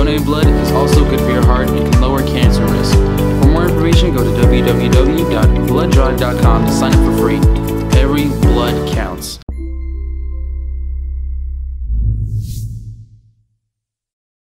Donating blood is also good for your heart and can lower cancer risk. For more information, go to www.blooddrive.com to sign up for free. Every blood counts.